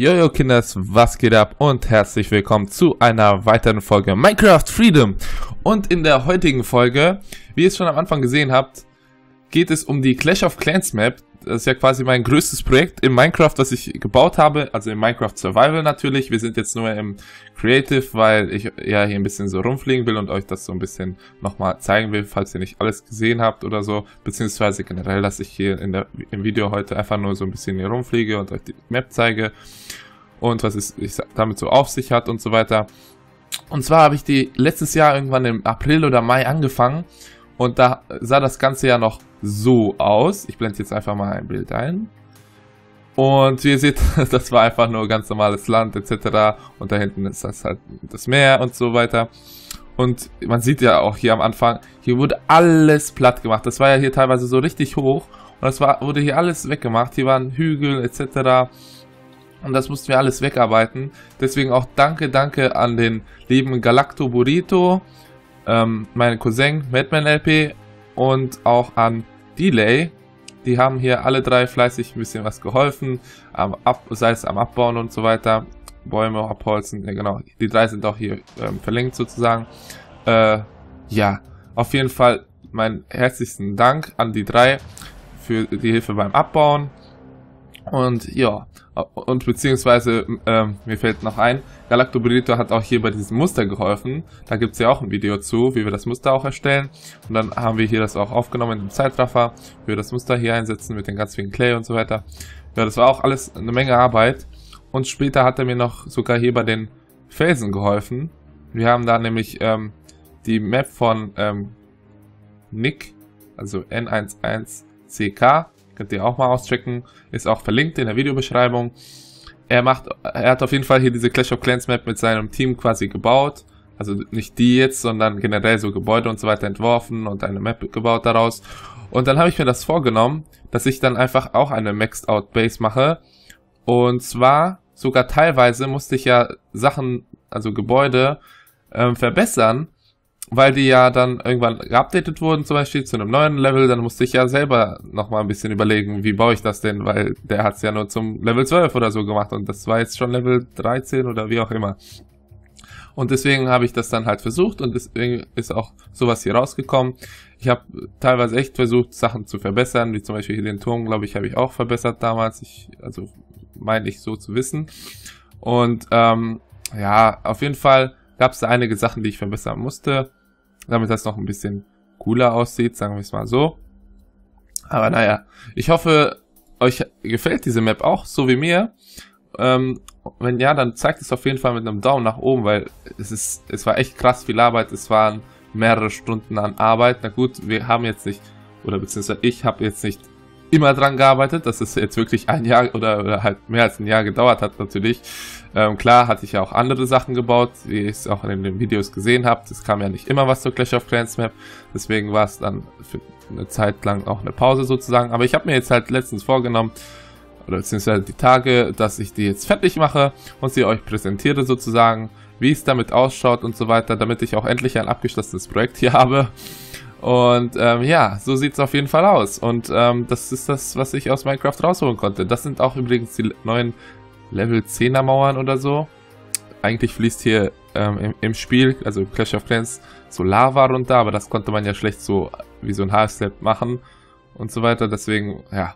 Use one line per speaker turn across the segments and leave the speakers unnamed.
Jojo Kinders, was geht ab und herzlich willkommen zu einer weiteren Folge Minecraft Freedom. Und in der heutigen Folge, wie ihr es schon am Anfang gesehen habt, geht es um die Clash of Clans Map. Das ist ja quasi mein größtes Projekt in Minecraft, was ich gebaut habe, also im Minecraft Survival natürlich. Wir sind jetzt nur im Creative, weil ich ja hier ein bisschen so rumfliegen will und euch das so ein bisschen nochmal zeigen will, falls ihr nicht alles gesehen habt oder so. Beziehungsweise generell, dass ich hier im Video heute einfach nur so ein bisschen hier rumfliege und euch die Map zeige. Und was es damit so auf sich hat und so weiter. Und zwar habe ich die letztes Jahr irgendwann im April oder Mai angefangen. Und da sah das Ganze ja noch so aus. Ich blende jetzt einfach mal ein Bild ein. Und wie ihr seht, das war einfach nur ganz normales Land etc. Und da hinten ist das halt das Meer und so weiter. Und man sieht ja auch hier am Anfang, hier wurde alles platt gemacht. Das war ja hier teilweise so richtig hoch. Und das wurde hier alles weggemacht. Hier waren Hügel etc. Und das mussten wir alles wegarbeiten. Deswegen auch danke an den lieben Galacto Burrito, meinen Cousin Madman LP und auch an Delay. Die haben hier alle drei fleißig ein bisschen was geholfen, sei es am Abbauen und so weiter, Bäume abholzen, ja genau, die drei sind auch hier verlinkt sozusagen. Ja, auf jeden Fall meinen herzlichsten Dank an die drei für die Hilfe beim Abbauen. Und ja, und beziehungsweise, mir fällt noch ein, Galacto Burrito hat auch hier bei diesem Muster geholfen. Da gibt es ja auch ein Video zu, wie wir das Muster auch erstellen. Und dann haben wir hier das auch aufgenommen im Zeitraffer, wie wir das Muster hier einsetzen mit den ganz vielen Clay und so weiter. Ja, das war auch alles eine Menge Arbeit. Und später hat er mir noch sogar hier bei den Felsen geholfen. Wir haben da nämlich die Map von Nick, also N11CK. Könnt ihr auch mal auschecken. Ist auch verlinkt in der Videobeschreibung. Er hat auf jeden Fall hier diese Clash of Clans Map mit seinem Team quasi gebaut. Also nicht die jetzt, sondern generell so Gebäude und so weiter entworfen und eine Map gebaut daraus. Und dann habe ich mir das vorgenommen, dass ich dann einfach auch eine Maxed Out Base mache. Und zwar sogar teilweise musste ich ja Sachen, also Gebäude, verbessern. Weil die ja dann irgendwann geupdatet wurden, zum Beispiel zu einem neuen Level, dann musste ich ja selber nochmal ein bisschen überlegen, wie baue ich das denn, weil der hat es ja nur zum Level 12 oder so gemacht und das war jetzt schon Level 13 oder wie auch immer. Und deswegen habe ich das dann halt versucht und deswegen ist auch sowas hier rausgekommen. Ich habe teilweise echt versucht, Sachen zu verbessern, wie zum Beispiel hier den Turm, glaube ich, habe ich auch verbessert damals, also meine ich so zu wissen. Und ja, auf jeden Fall gab es da einige Sachen, die ich verbessern musste, damit das noch ein bisschen cooler aussieht, sagen wir es mal so. Aber naja, ich hoffe, euch gefällt diese Map auch, so wie mir. Wenn ja, dann zeigt es auf jeden Fall mit einem Daumen nach oben, weil es war echt krass viel Arbeit, es waren mehrere Stunden an Arbeit. Na gut, wir haben jetzt nicht, oder beziehungsweise ich habe jetzt nicht immer dran gearbeitet, dass es jetzt wirklich ein Jahr oder halt mehr als ein Jahr gedauert hat natürlich. Klar hatte ich ja auch andere Sachen gebaut, wie ihr es auch in den Videos gesehen habt. Es kam ja nicht immer was zur Clash of Clans Map, deswegen war es dann für eine Zeit lang auch eine Pause sozusagen. Aber ich habe mir jetzt halt letztens vorgenommen, oder beziehungsweise die Tage, dass ich die jetzt fertig mache und sie euch präsentiere sozusagen, wie es damit ausschaut und so weiter, damit ich auch endlich ein abgeschlossenes Projekt hier habe. Und ja, so sieht es auf jeden Fall aus. Und das ist das, was ich aus Minecraft rausholen konnte. Das sind auch übrigens die neuen Level 10er Mauern oder so. Eigentlich fließt hier im Spiel, also Clash of Clans, so Lava runter, aber das konnte man ja schlecht so wie so ein Half-Step machen und so weiter. Deswegen, ja,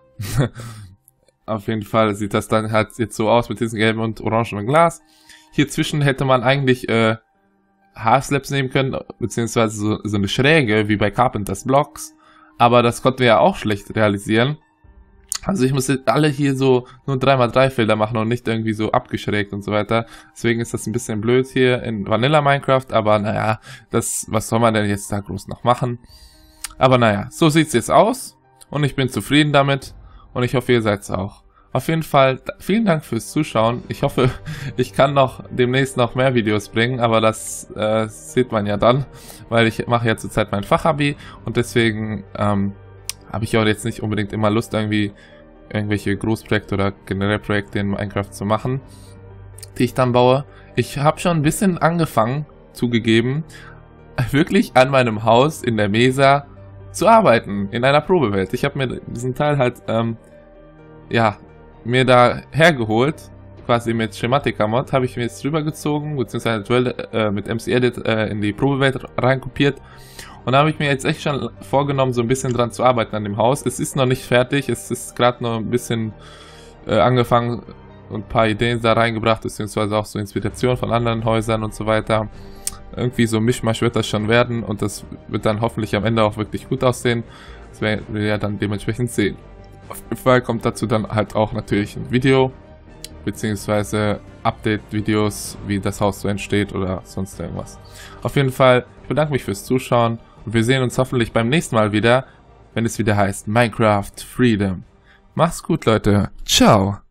auf jeden Fall sieht das dann halt jetzt so aus mit diesem gelben und orangenen Glas. Hier zwischen hätte man eigentlich Half-Slaps nehmen können, beziehungsweise so eine Schräge, wie bei Carpenters Blocks. Aber das konnten wir ja auch schlecht realisieren. Also ich musste alle hier so nur 3x3 Felder machen und nicht irgendwie so abgeschrägt und so weiter. Deswegen ist das ein bisschen blöd hier in Vanilla Minecraft. Aber naja, was soll man denn jetzt da groß noch machen? Aber naja, so sieht es jetzt aus. Und ich bin zufrieden damit. Und ich hoffe, ihr seid es auch. Auf jeden Fall, vielen Dank fürs Zuschauen. Ich hoffe, ich kann noch demnächst noch mehr Videos bringen, aber das sieht man ja dann, weil ich mache ja zurzeit mein Fachabi und deswegen habe ich auch jetzt nicht unbedingt immer Lust, irgendwelche Großprojekte oder generell Projekte in Minecraft zu machen, die ich dann baue. Ich habe schon ein bisschen angefangen, zugegeben, wirklich an meinem Haus in der Mesa zu arbeiten, in einer Probewelt. Ich habe mir diesen Teil halt, ja, mir da hergeholt quasi mit Schematica Mod, habe ich mir jetzt rübergezogen, beziehungsweise mit MC Edit in die Probewelt reinkopiert. Und da habe ich mir jetzt echt schon vorgenommen, so ein bisschen dran zu arbeiten an dem Haus. Es ist noch nicht fertig, es ist gerade noch ein bisschen angefangen und ein paar Ideen da reingebracht, beziehungsweise auch so Inspiration von anderen Häusern und so weiter. Irgendwie so Mischmasch wird das schon werden und das wird dann hoffentlich am Ende auch wirklich gut aussehen. Das werden wir ja dann dementsprechend sehen. Auf jeden Fall kommt dazu dann halt auch natürlich ein Video, beziehungsweise Update-Videos, wie das Haus so entsteht oder sonst irgendwas. Auf jeden Fall, ich bedanke mich fürs Zuschauen und wir sehen uns hoffentlich beim nächsten Mal wieder, wenn es wieder heißt Minecraft Freedom. Macht's gut, Leute. Ciao.